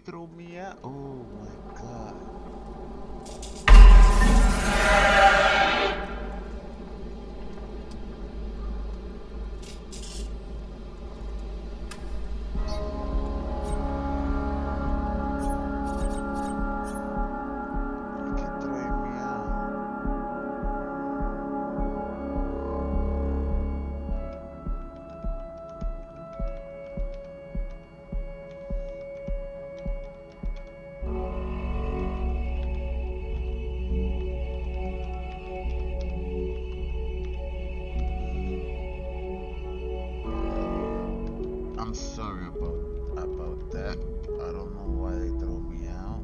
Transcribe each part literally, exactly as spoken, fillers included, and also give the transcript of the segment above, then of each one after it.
throw me out? Oh my god. I'm sorry about about that. I don't know why they throw me out.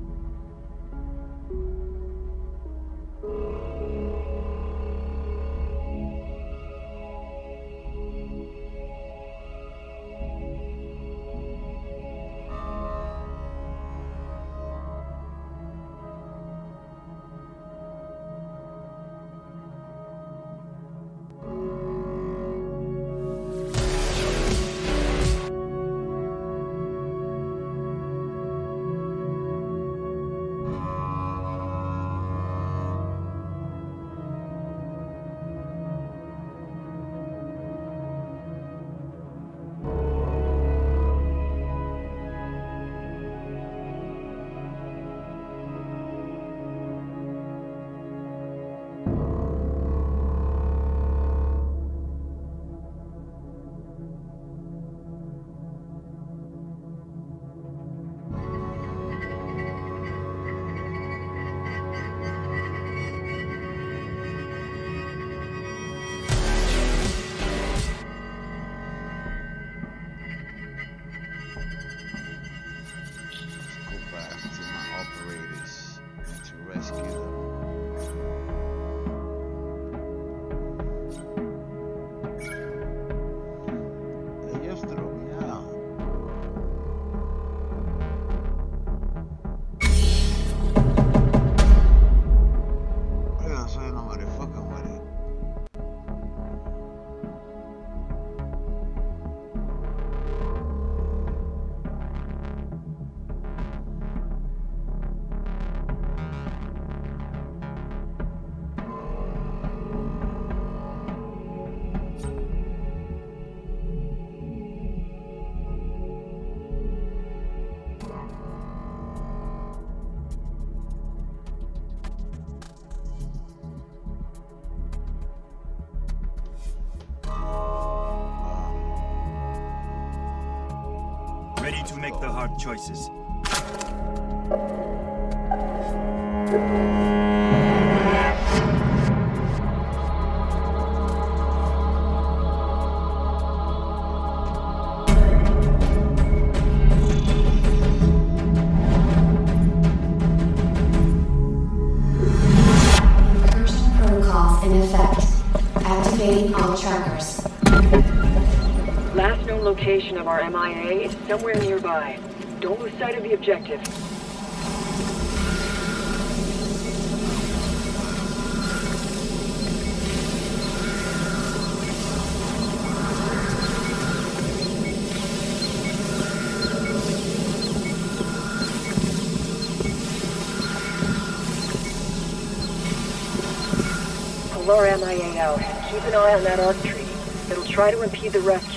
Ready to make the hard choices. Recursion protocols in effect. Activating all trackers. Last known location of our M I A is somewhere nearby. Don't lose sight of the objective. Pull our M I A out. Keep an eye on that arc tree. It'll try to impede the rescue.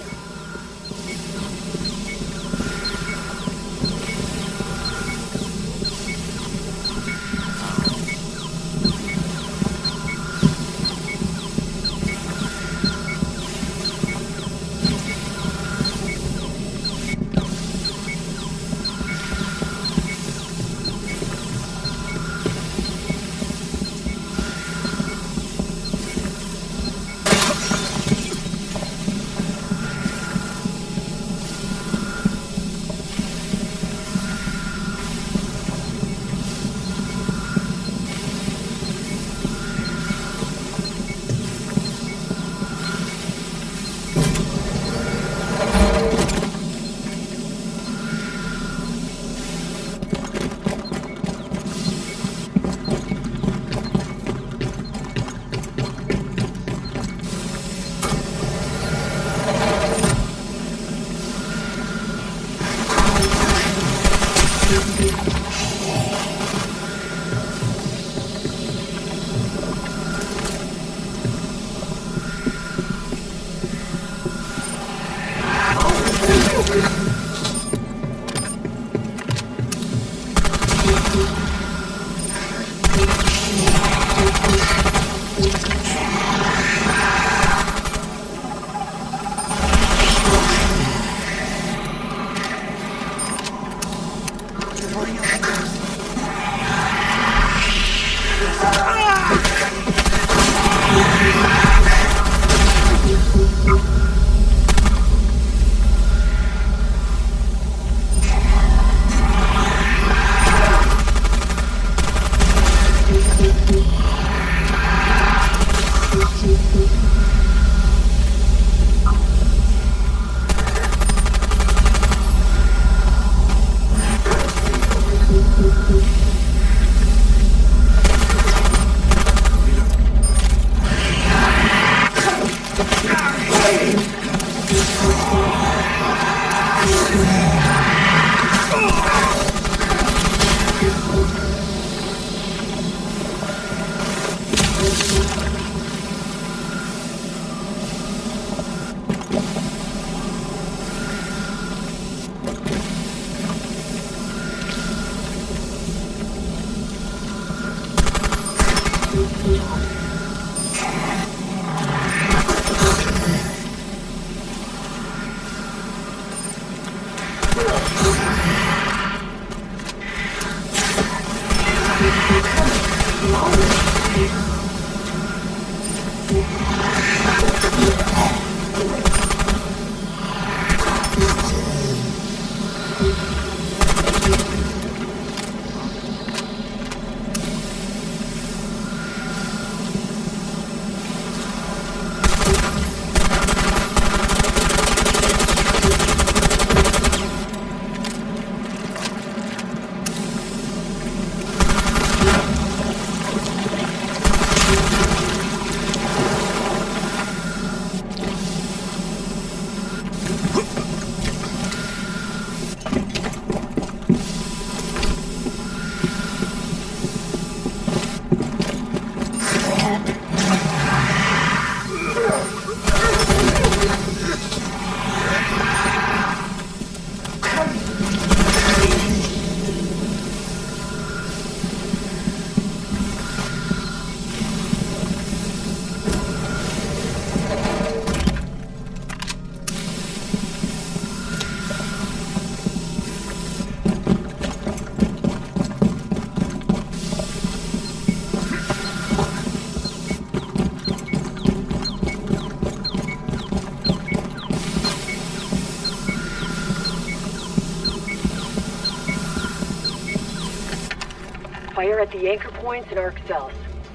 Fire at the anchor points and arc cells.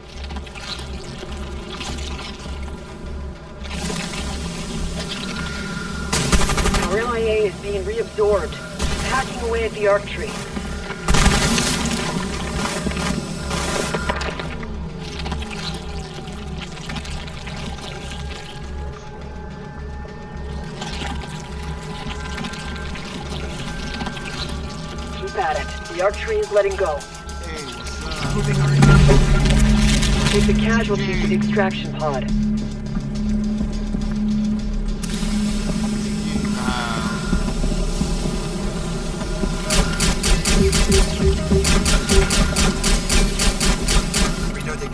Our M I A is being reabsorbed, hacking away at the arc tree. Keep at it. The arc tree is letting go. Moving our Take the casualties to the extraction pod. Reloading.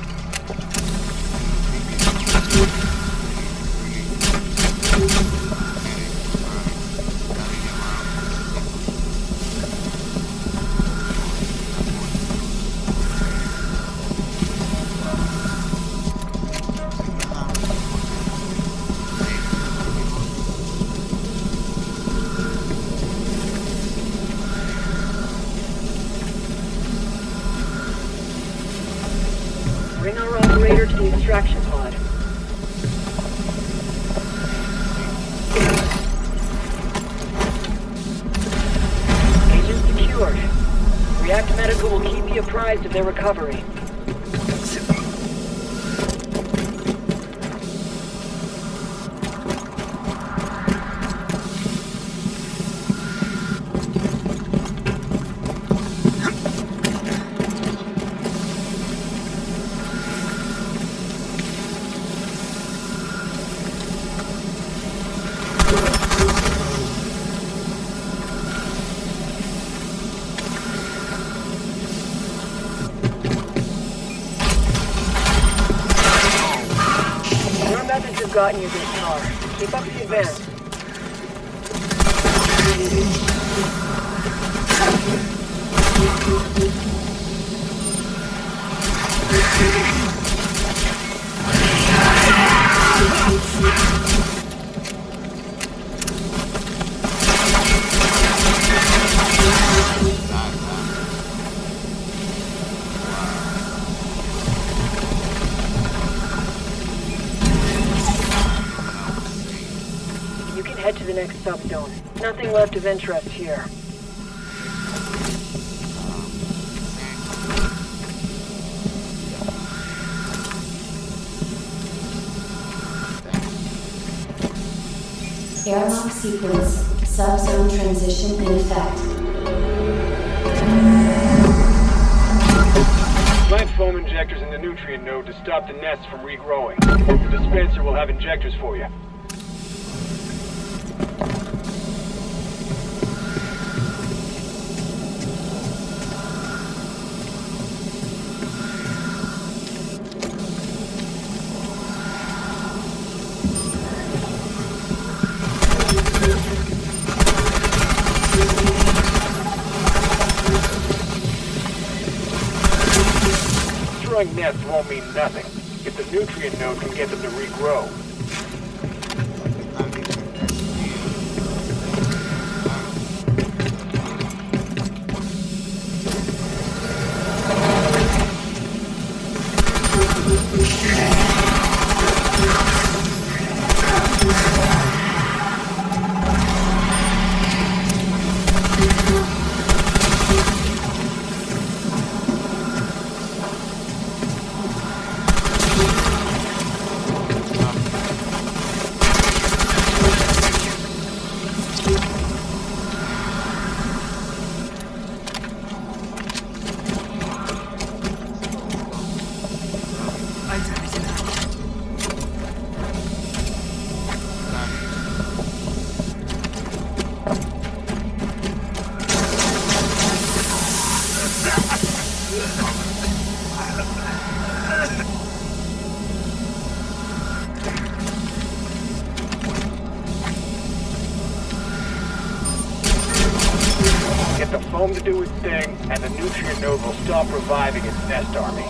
Bring our operator to the extraction pod. Agent secured. React Medical will keep you apprised of their recovery. Have gotten you this far. Keep up the advance. Head to the next subzone. Nothing left of interest here. Airlock sequence. Subzone transition in effect. Plant foam injectors in the nutrient node to stop the nests from regrowing. The dispenser will have injectors for you. Destroying nests won't mean nothing. If the nutrient node can get them to regrow. Get the foam to do its thing, and the nutrient node will stop reviving its nest army.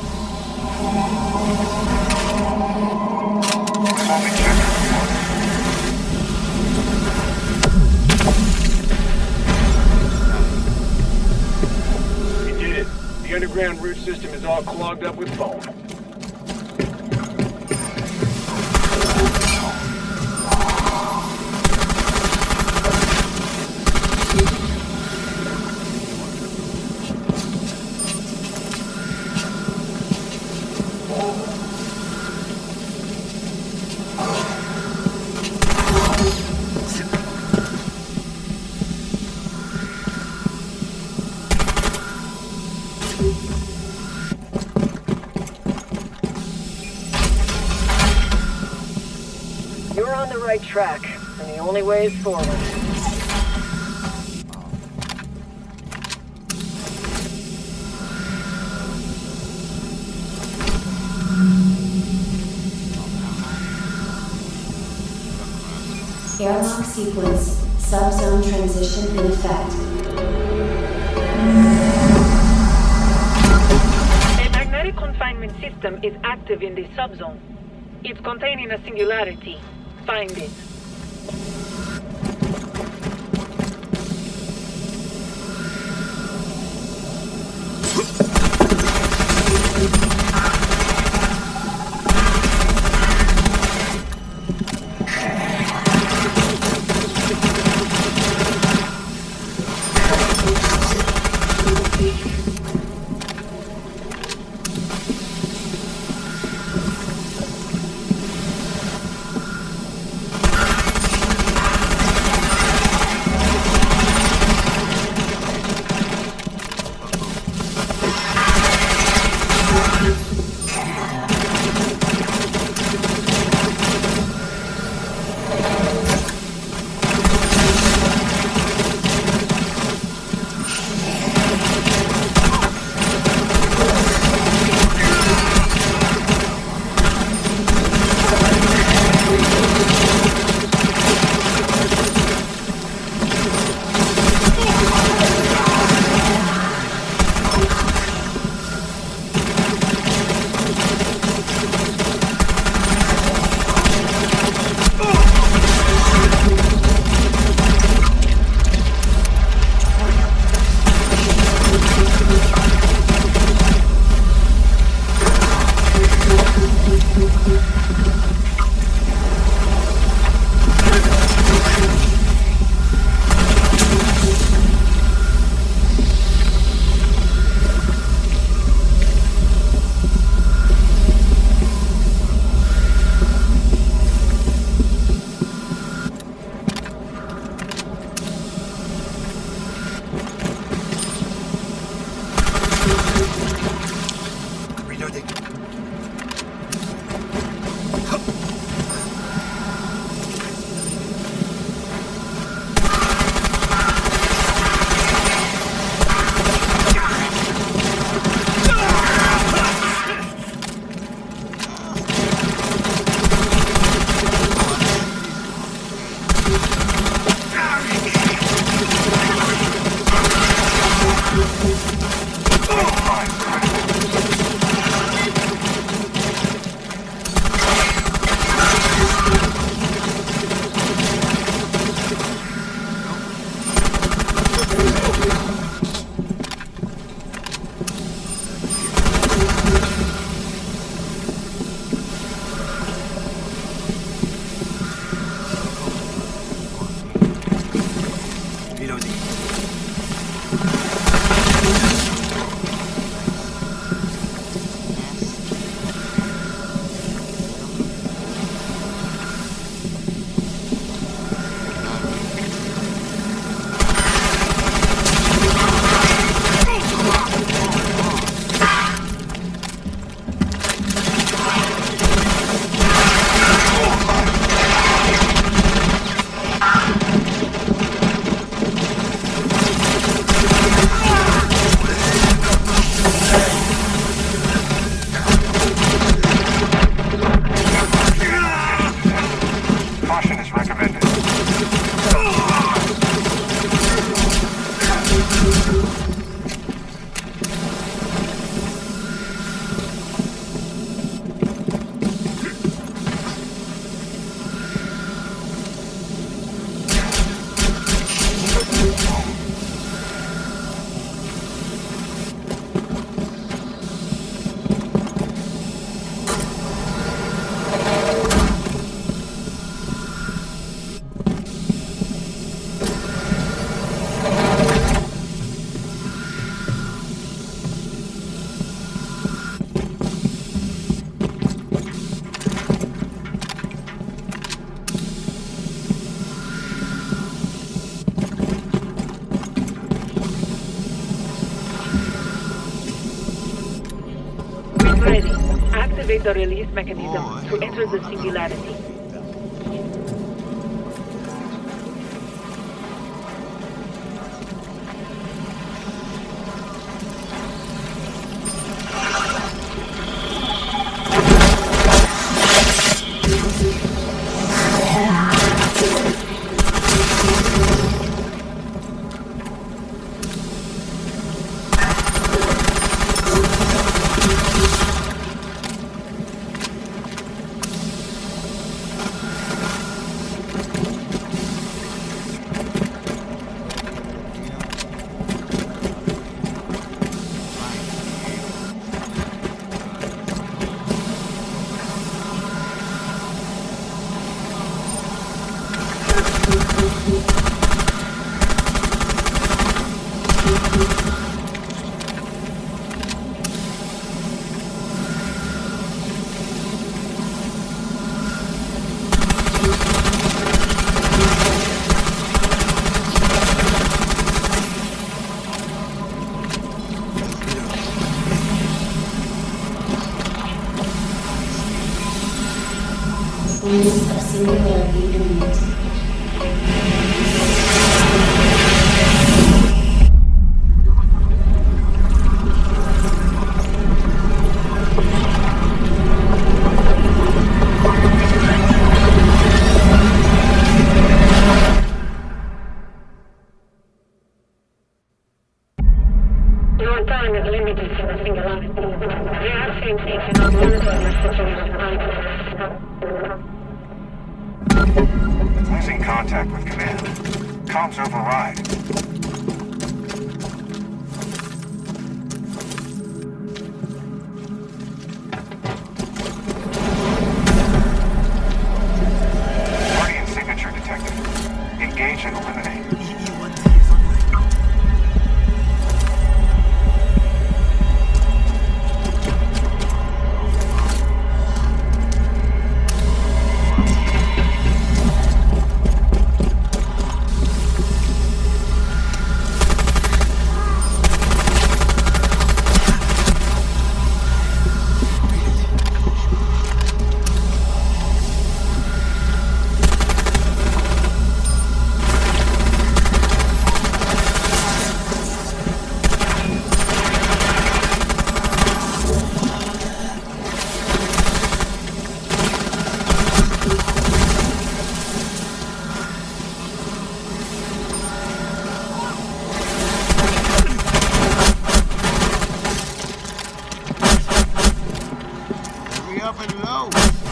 You did it. The underground root system is all clogged up with foam. You're on the right track, and the only way is forward. Airlock sequence. Subzone transition in effect. A magnetic confinement system is active in the subzone. It's containing a singularity. Find it. Activate the release mechanism to enter the singularity. Release of singularity imminent. Your time is limited for the singularity. The agency cannot monitor your situation right. Losing contact with command. Comms override. Guardian signature detected. Engage and eliminate. Up and low.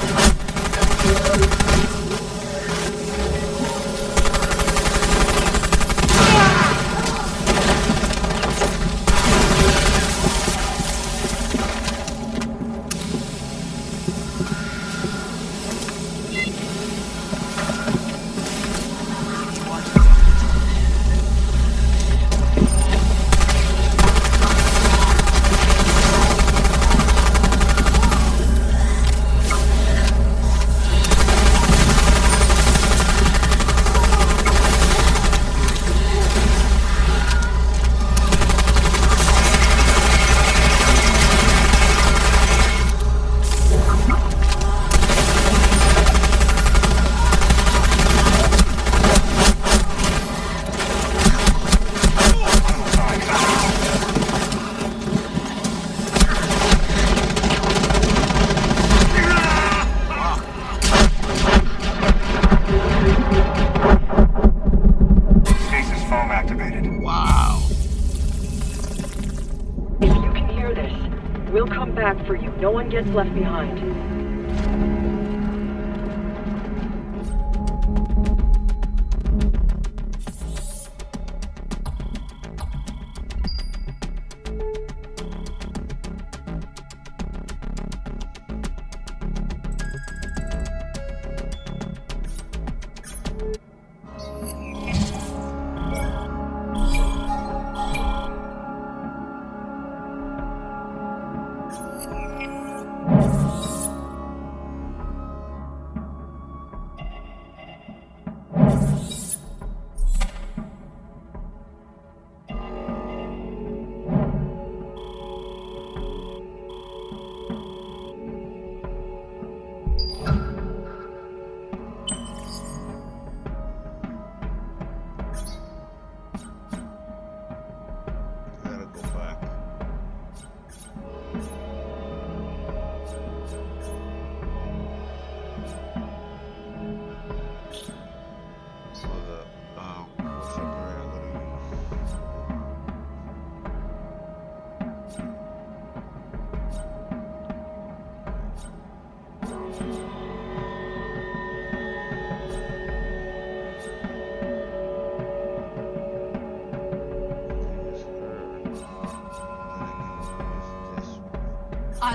We'll come back for you. No one gets left behind.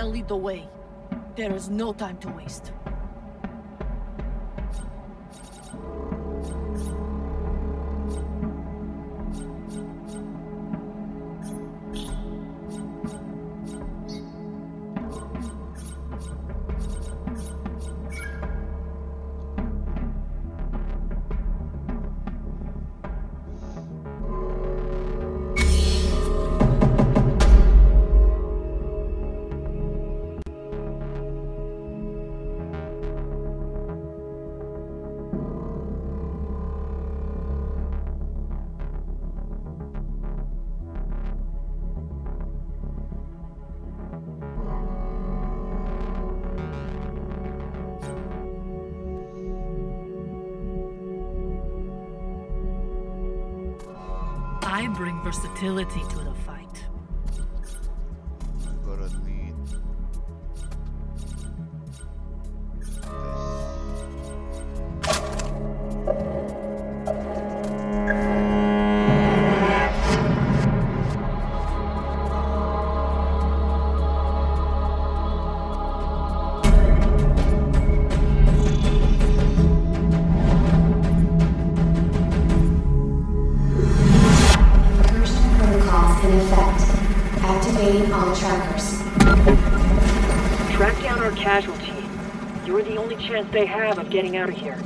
I'll lead the way. There is no time to waste. I bring versatility to the fight. I'm gonna need this. In effect. Activating all trackers. Track down our casualty. You're the only chance they have of getting out of here.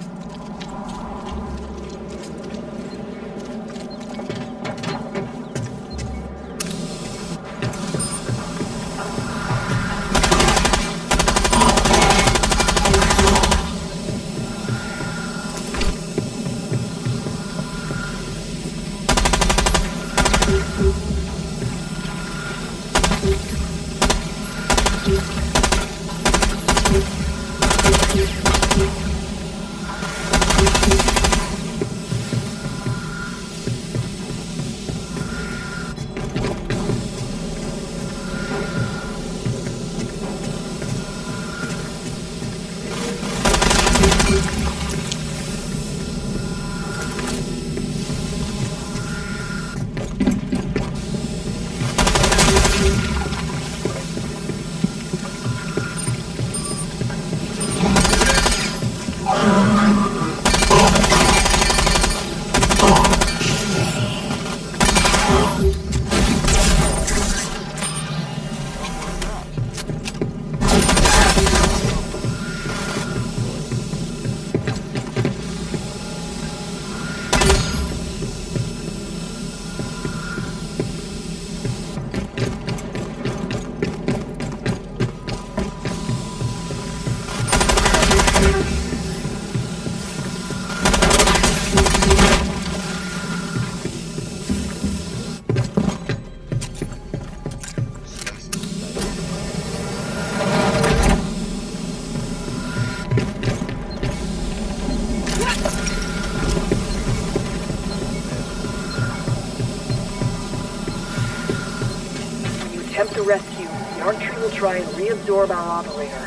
Attempt to rescue, the arc tree will try and reabsorb our operator.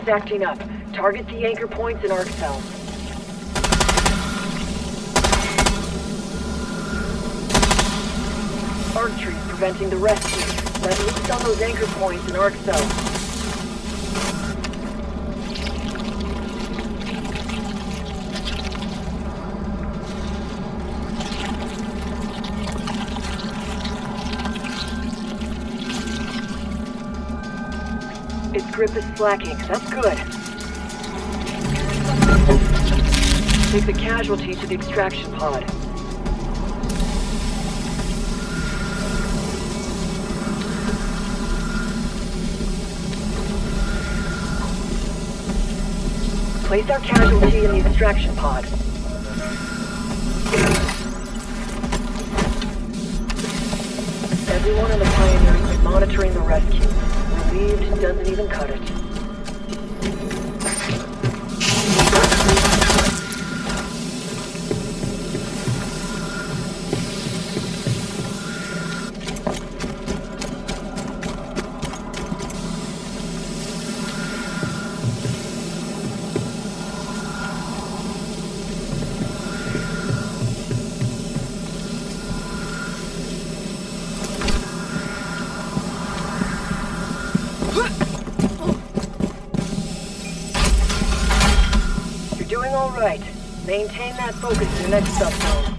It's acting up. Target the anchor points and arc cells. Arc trees preventing the rescue. Let loose on those anchor points and arc cells. Its grip is slacking. That's good. Take the casualty to the extraction pod. Place our casualty in the extraction pod. Everyone in the Pioneer has been monitoring the rescue. Relieved doesn't even cut it. Doing all right. Maintain that focus in the next subzone.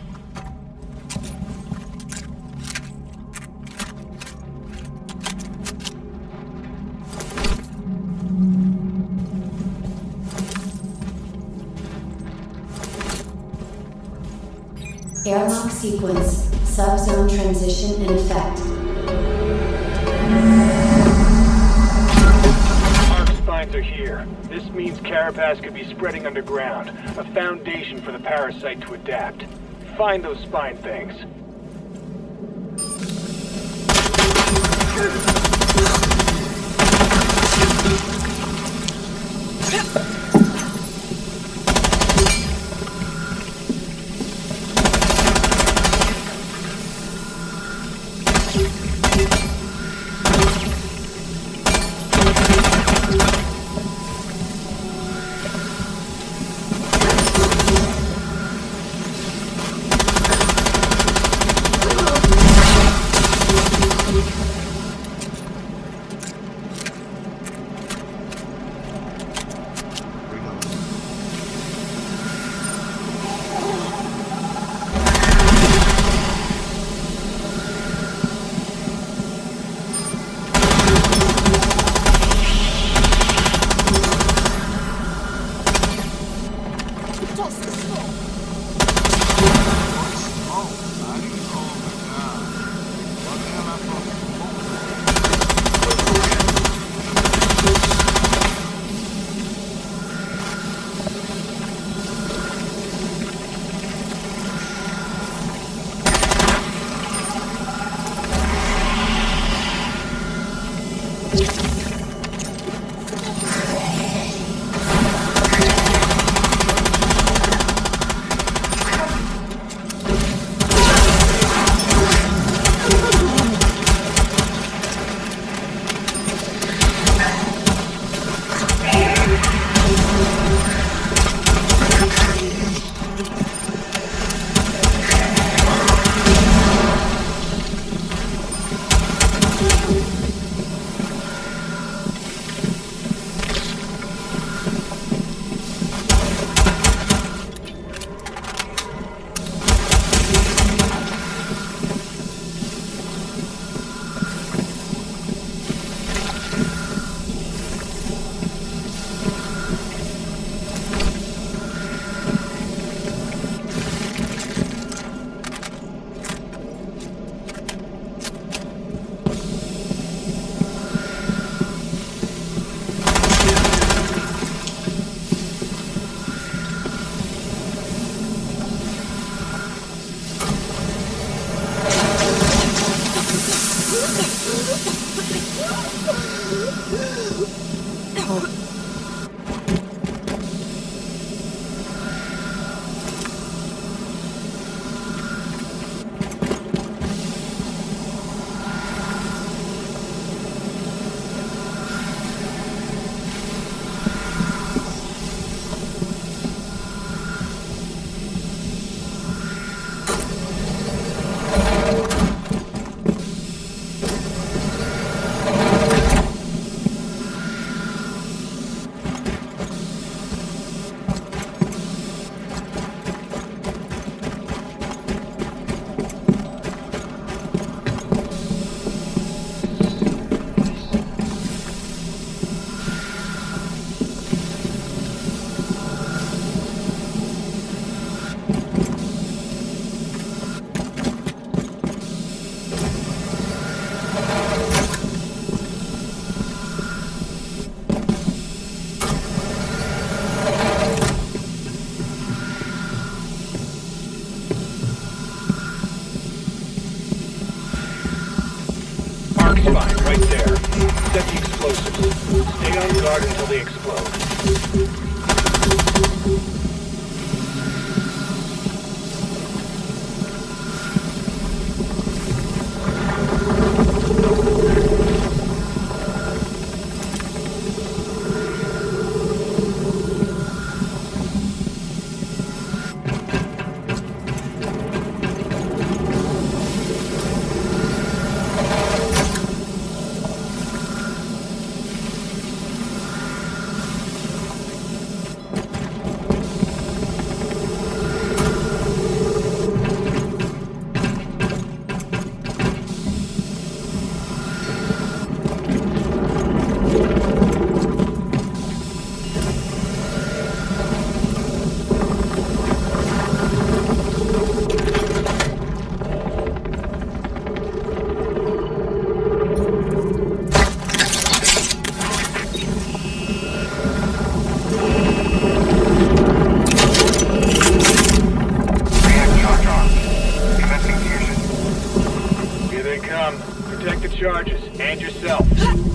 Airlock sequence. Subzone transition in effect. Are here. This means Carapace could be spreading underground, a foundation for the parasite to adapt. Find those spine things. spine, right there. Set the explosives. Stay on guard until they explode. Protect the charges, and yourself.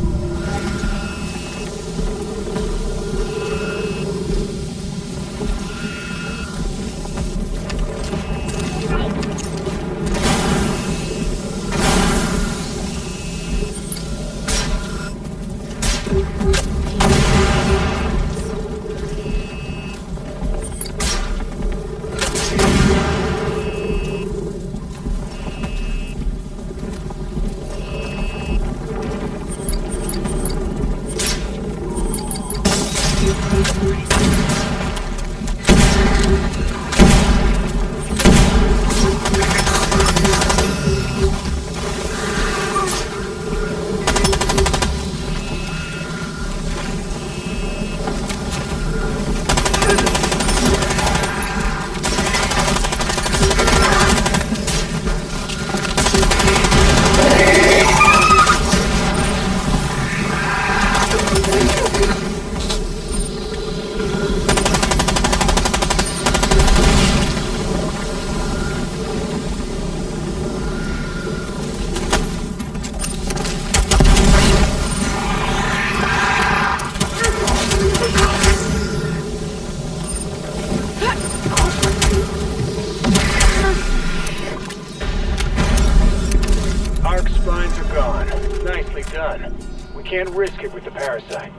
Can't risk it with the parasite.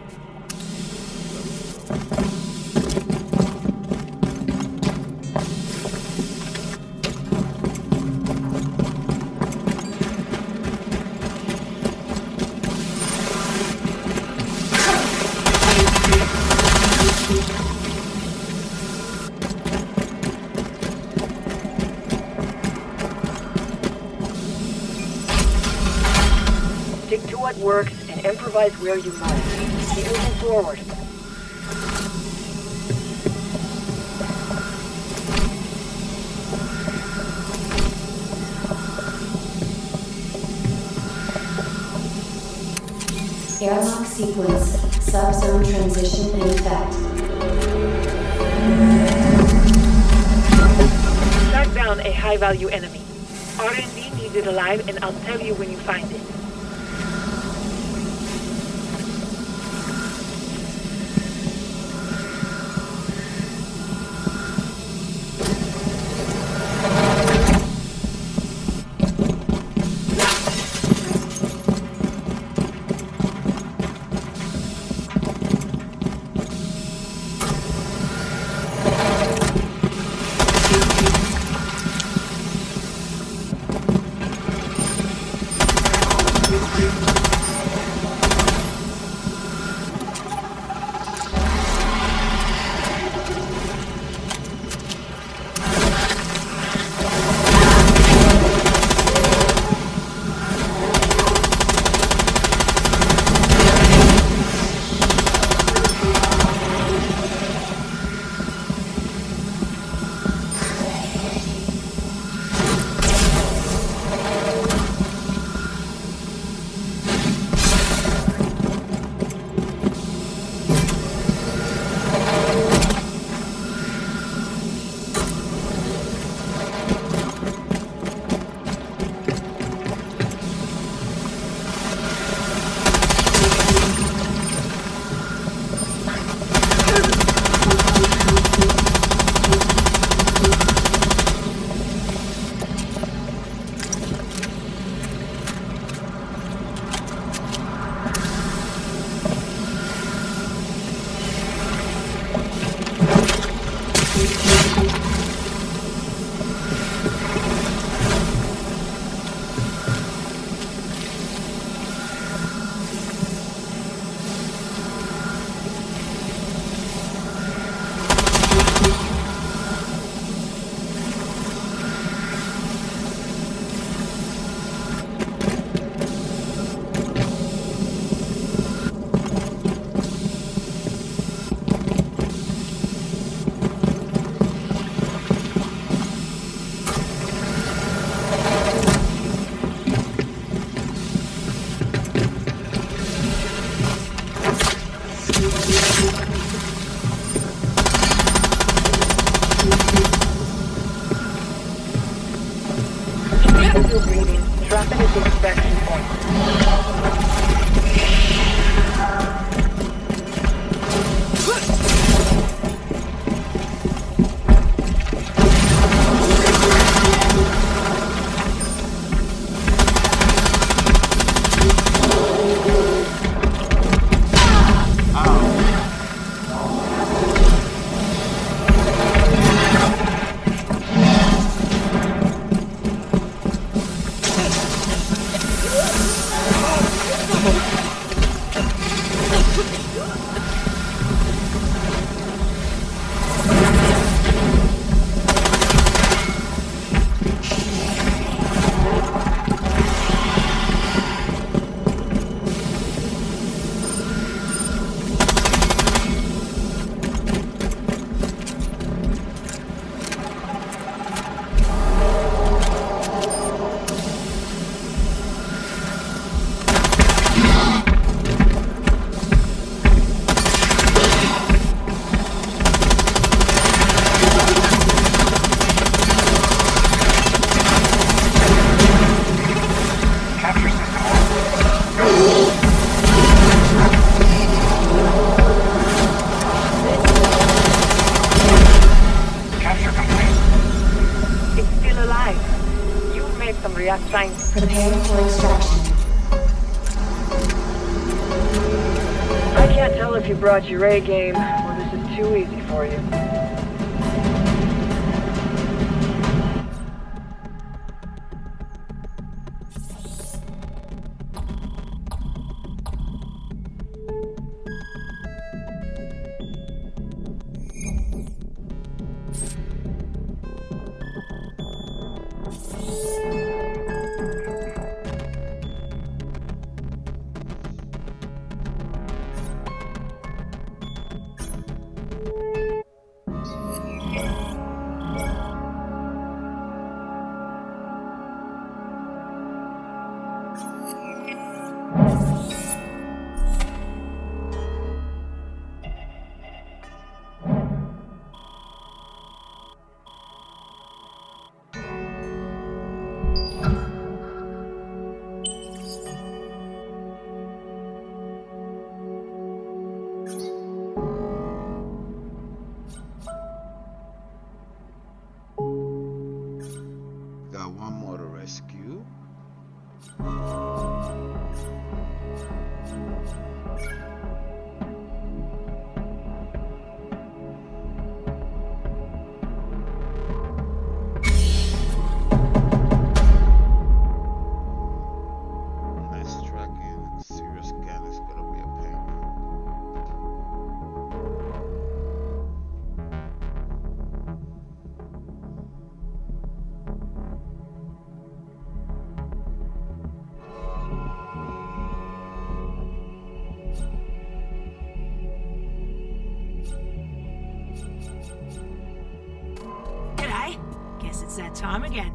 Stick to what works and improvise where you must. Keep moving forward. Airlock sequence. Subzone transition in effect. Track down a high-value enemy. R and D needs it alive, and I'll tell you when you find it. Prepare for extraction. I can't tell if you brought your A game, or this is too easy for you. Got one more to rescue. Nice tracking. Serious scan is gonna be a pain. G'day. Guess it's that time again.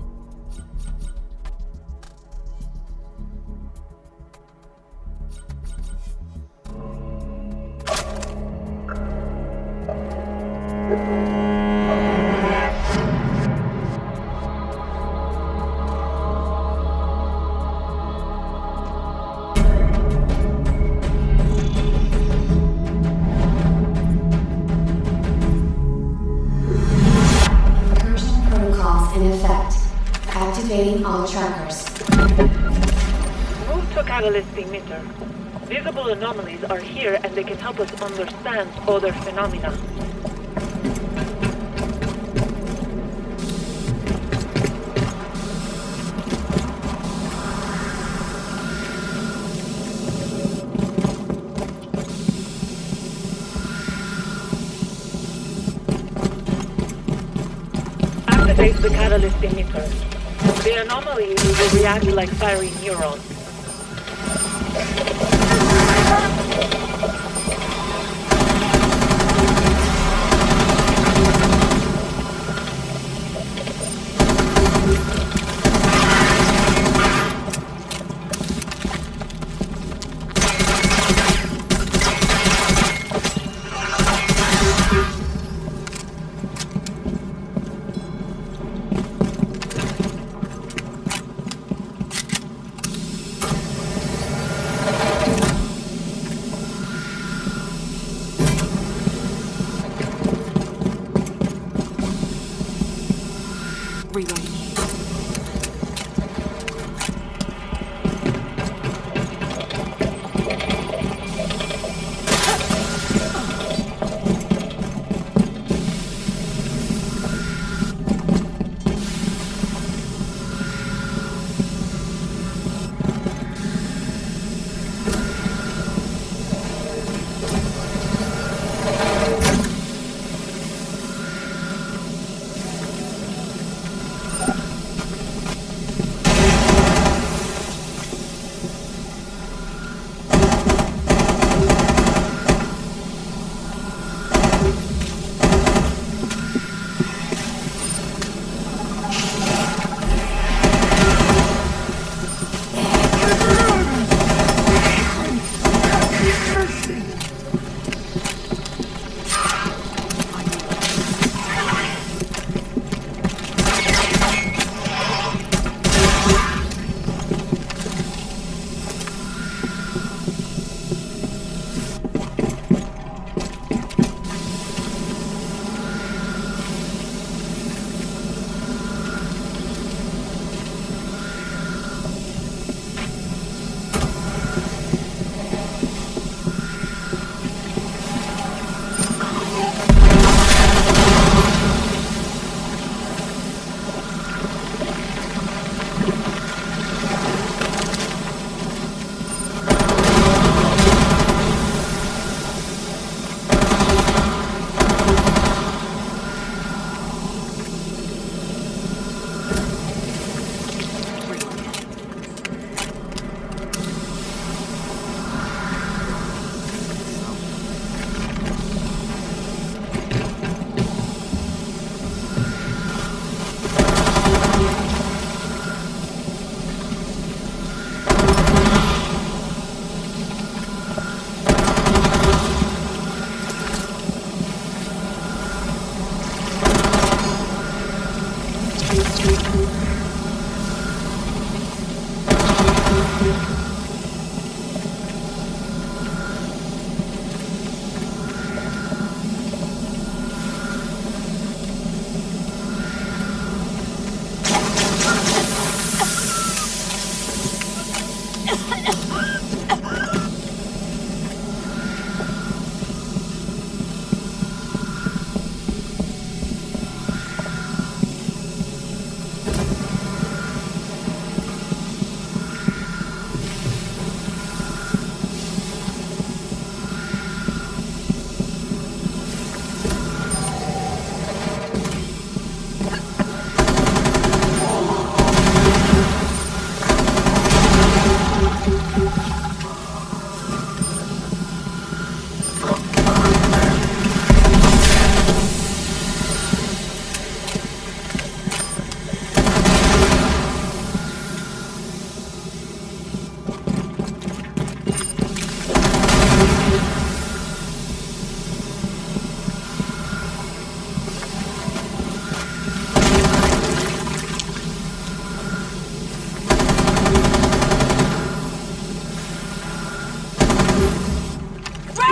Incursion protocols in effect. Activating all trackers. Move to catalyst emitter. Visible anomalies are here and they can help us understand other phenomena. Activate the catalyst emitter. The anomaly will react like firing neurons.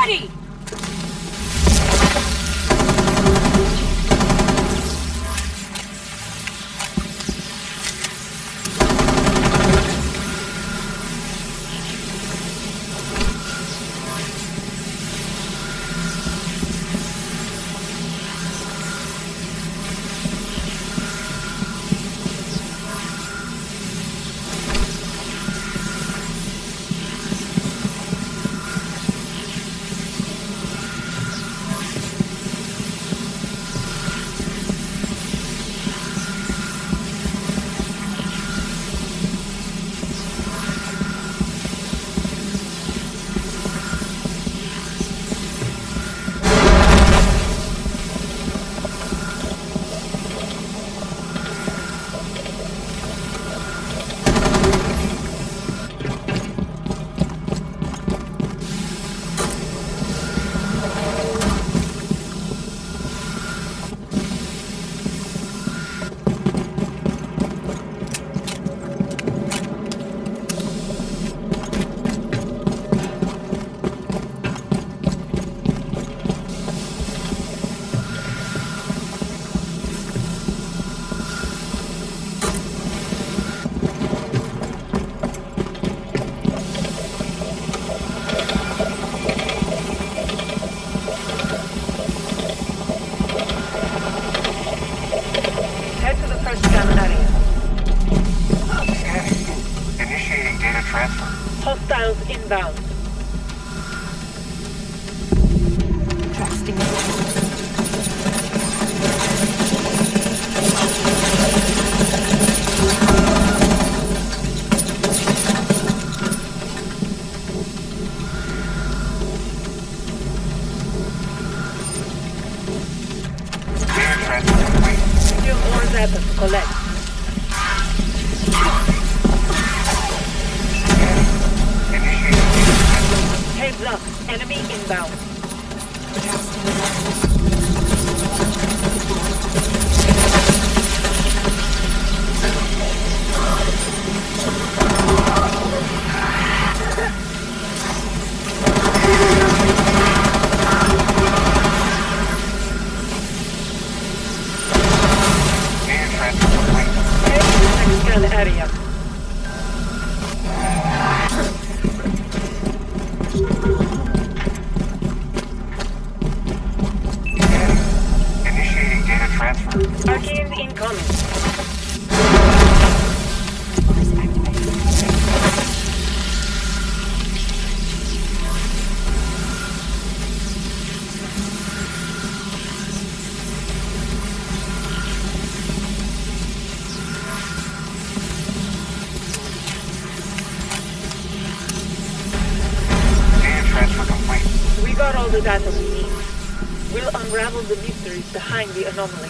ready! Hostiles inbound. Trusting Still more data to collect. Heads up, enemy inbound. Head to the next scan area. Initiating data transfer. Arcane's incoming. Data transfer complete. We got all the data we need. We'll unravel the mysteries behind the anomaly.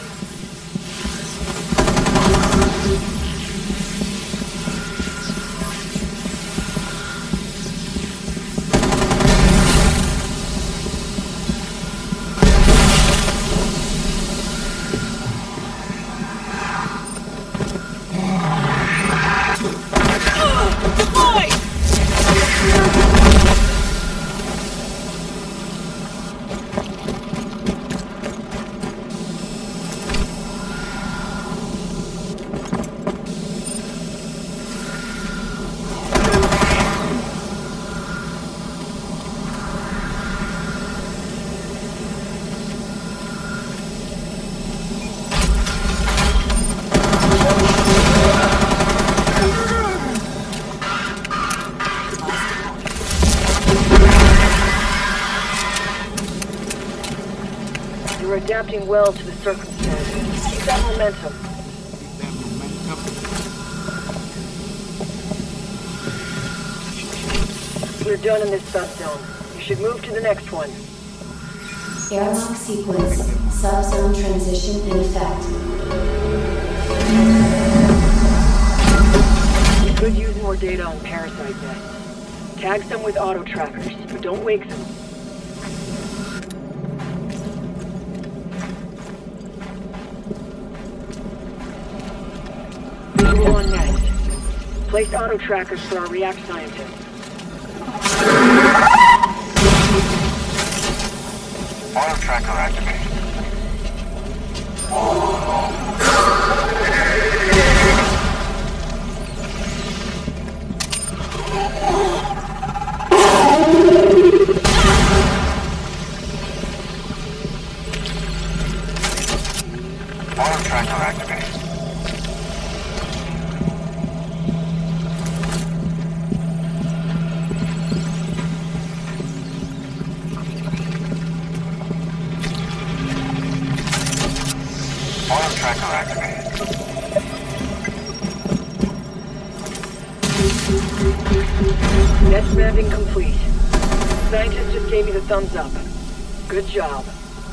You're adapting well to the circumstances. Keep that momentum. Keep that momentum. We're done in this subzone. You should move to the next one. Airlock sequence. Subzone transition in effect. We could use more data on parasite nests. Tag some with auto trackers, but don't wake them. Visual on nest. Place auto trackers for our React scientists. tracker activated. Net mapping complete. Scientist just gave me the thumbs up. Good job.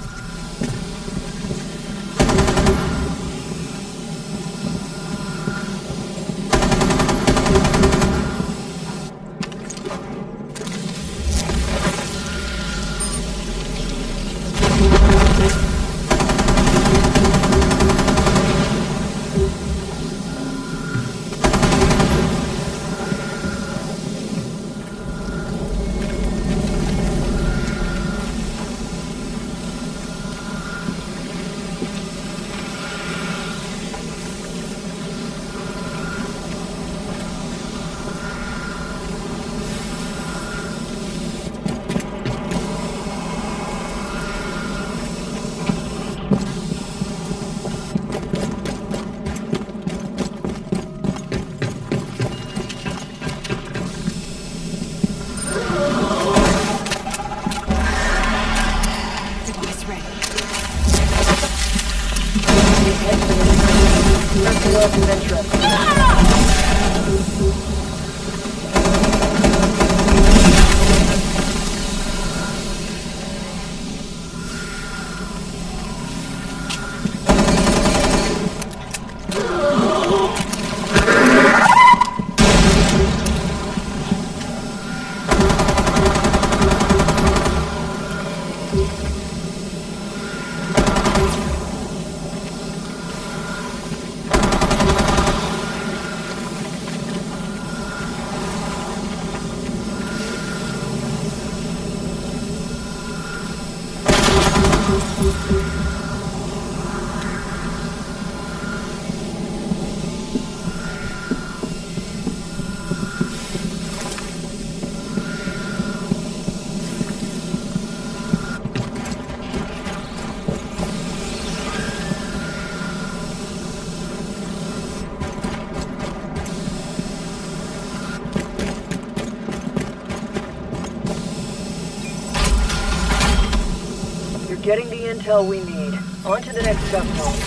Getting the intel we need. On to the next step zone.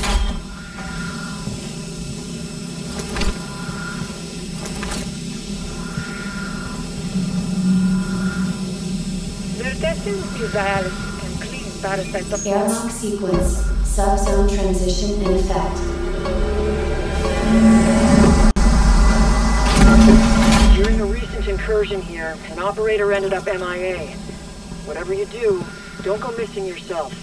They're testing dialysis and clean parasite. Airlock sequence. Subzone transition in effect. During a recent incursion here, an operator ended up M I A. Whatever you do, don't go missing yourself.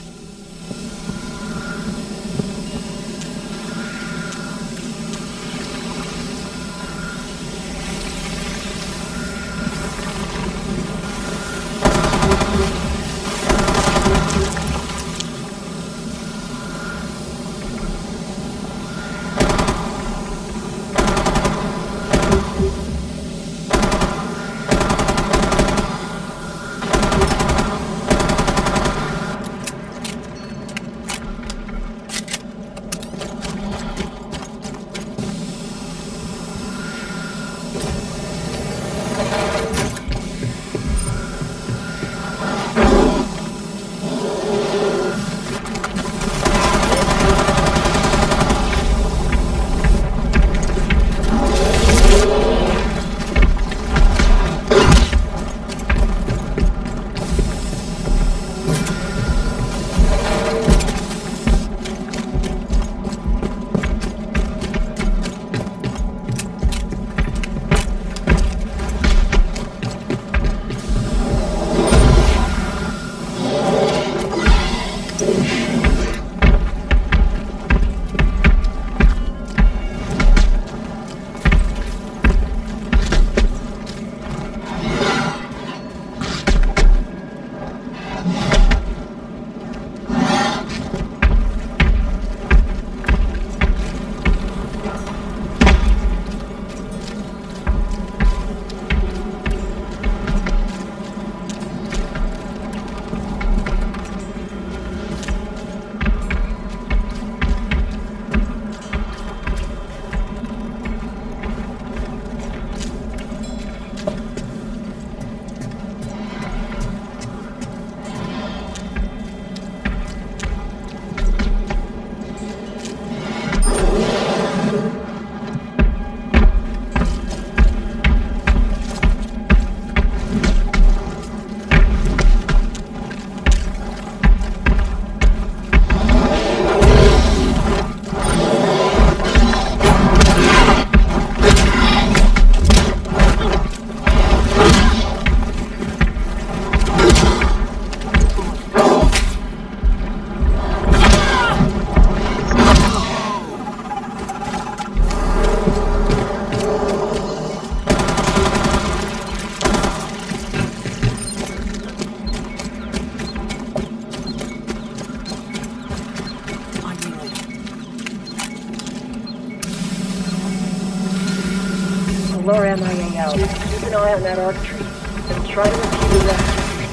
Explorer M I A out. Keep an eye on that arc tree. And try to repeat the rest.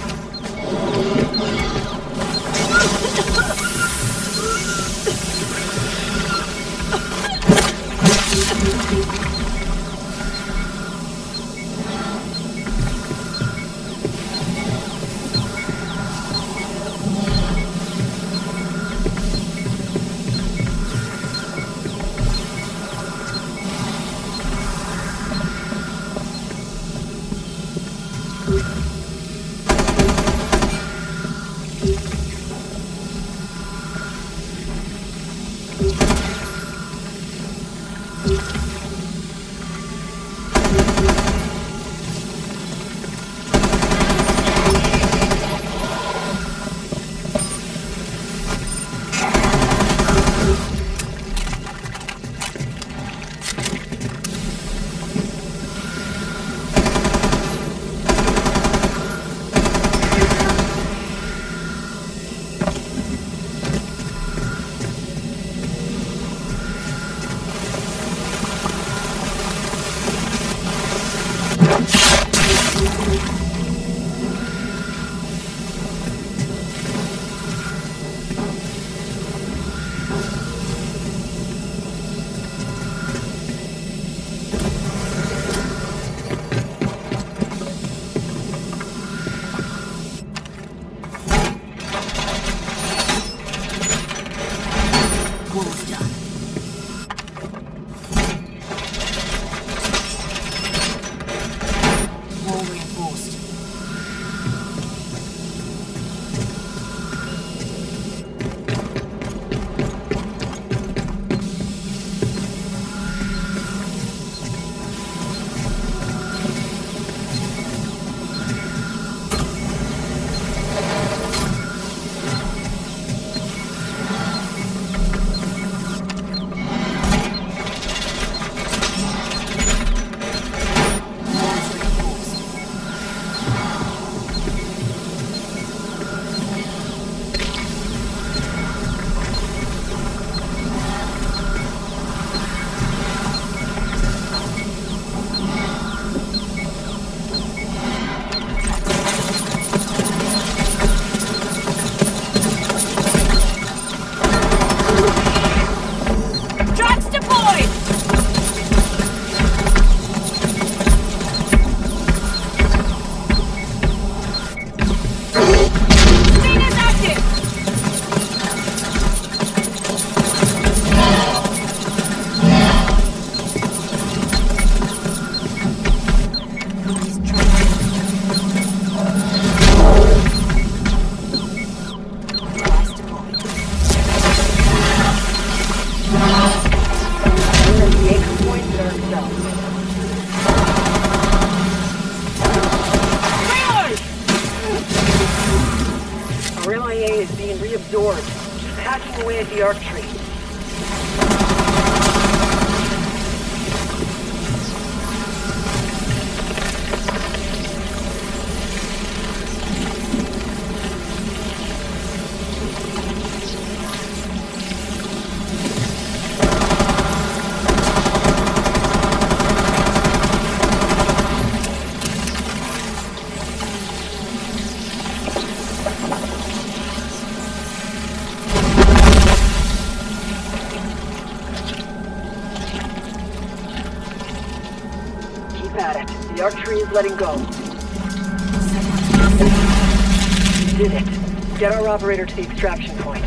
The arc tree. The arc tree is letting go. You did it. Get our operator to the extraction point.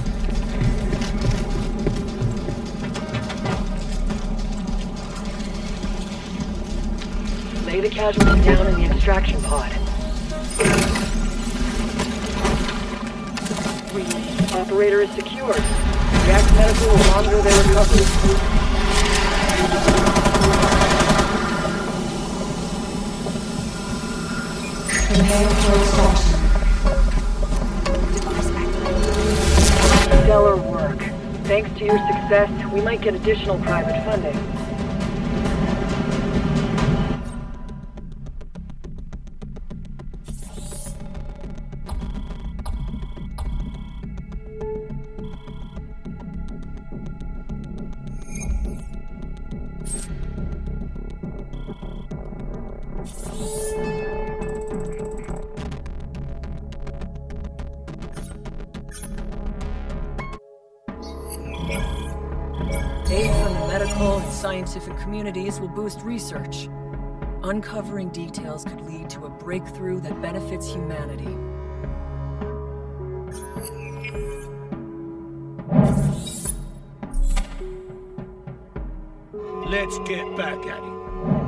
Lay the casualty down in the extraction pod. Operator is secured. Jack's medical will monitor their recovery. Stellar work. Thanks to your success, we might get additional private funding. scientific communities will boost research. Uncovering details could lead to a breakthrough that benefits humanity. Let's get back at it.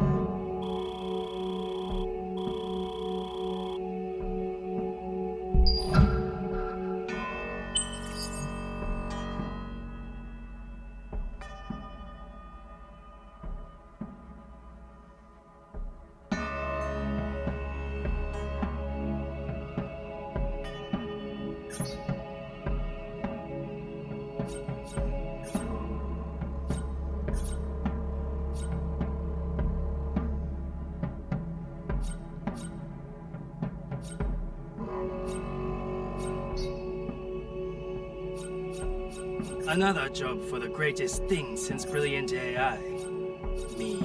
Another job for the greatest thing since brilliant A I. Me.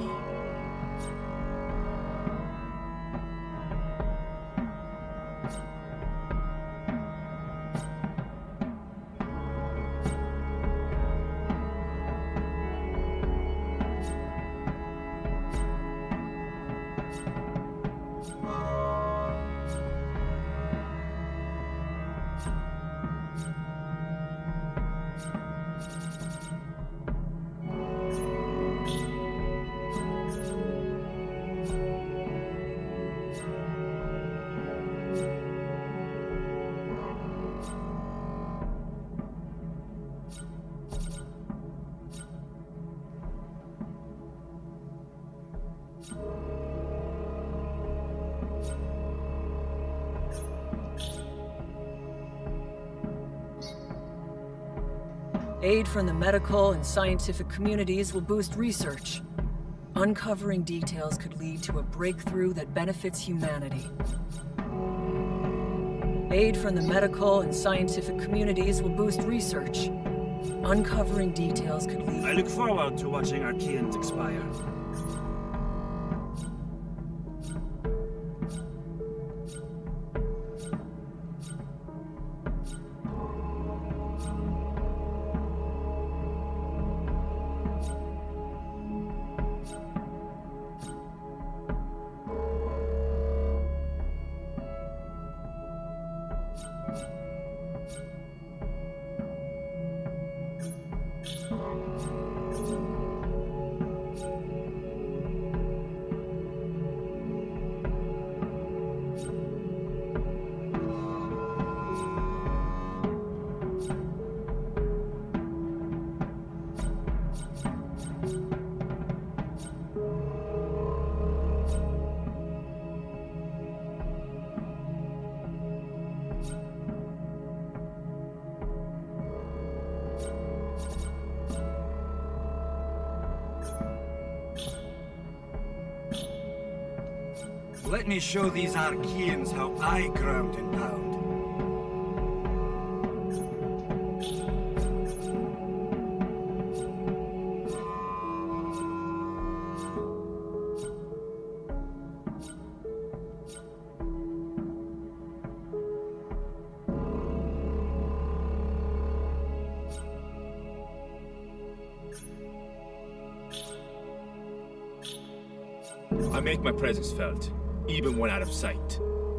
Aid from the medical and scientific communities will boost research. Uncovering details could lead to a breakthrough that benefits humanity. Aid from the medical and scientific communities will boost research. Uncovering details could lead... I look forward to watching our Archeans expire. Let me show these Archeans how I ground and pound. I make my presence felt, even when out of sight.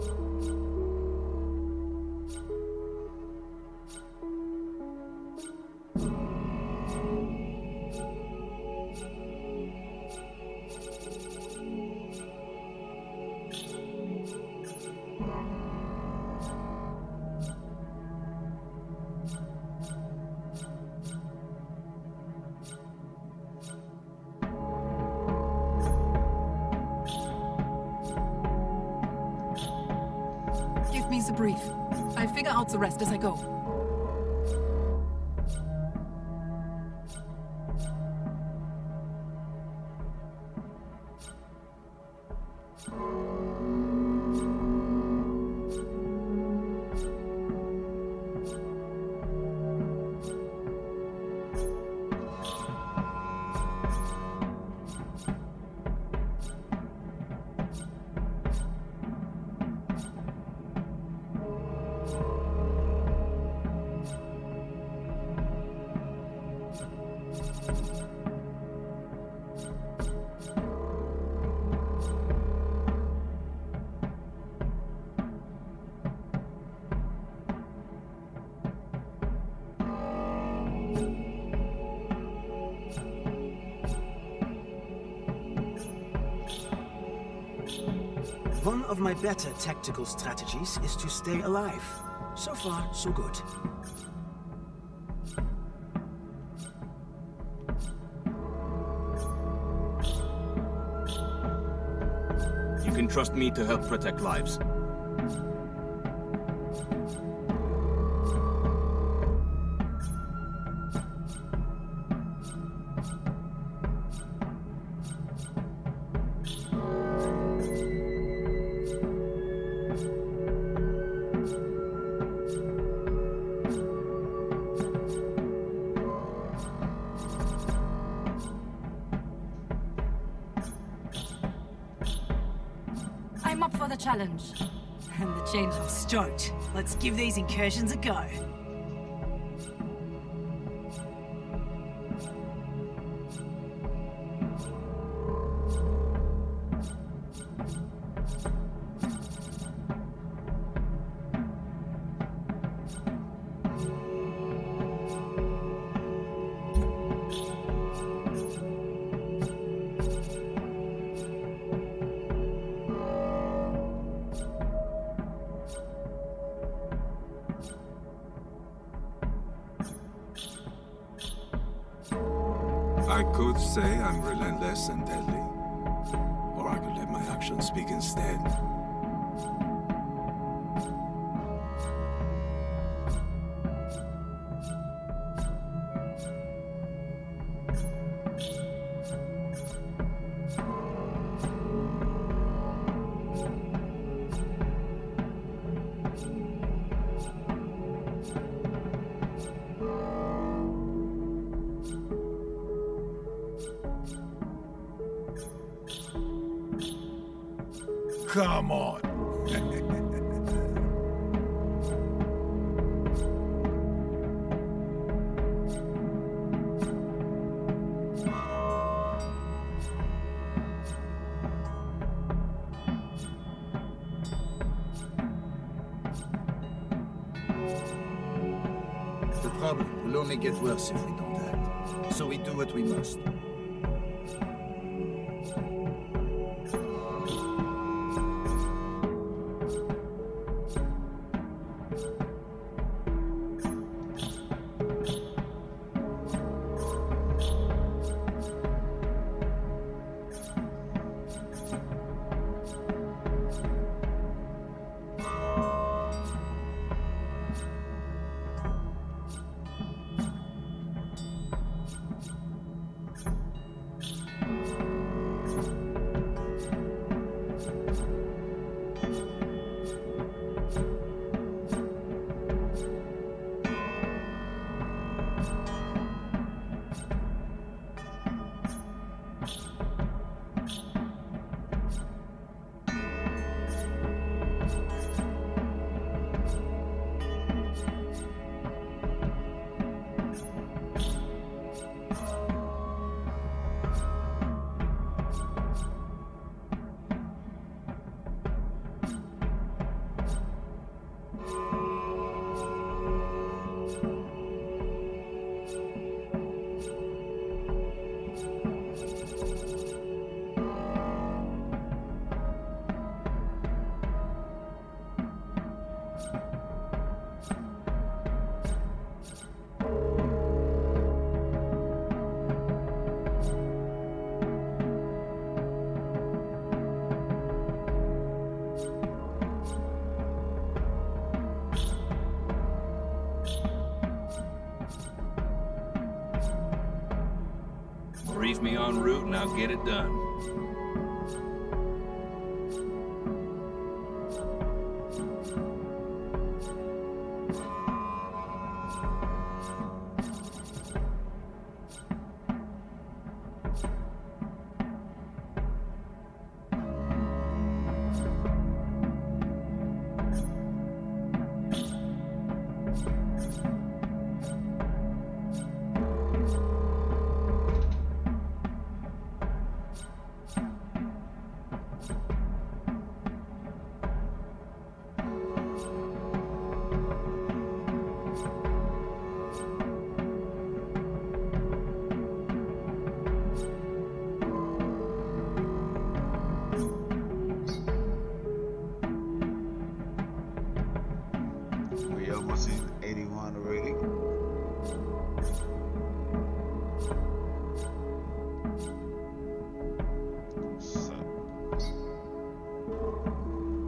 Give me the brief. I'll figure out the rest as I go. of my better tactical strategies is to stay alive. So far, so good. You can trust me to help protect lives. I'm up for the challenge. And the change. I'm stoked. Let's give these incursions a go. I could say I'm relentless and deadly, or I could let my actions speak instead. Come on. The problem will only get worse if we don't act. So we do what we must. Brief me en route and I'll get it done. We almost in eighty-one already. So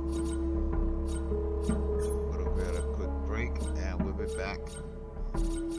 we'll get a quick break and we'll be back.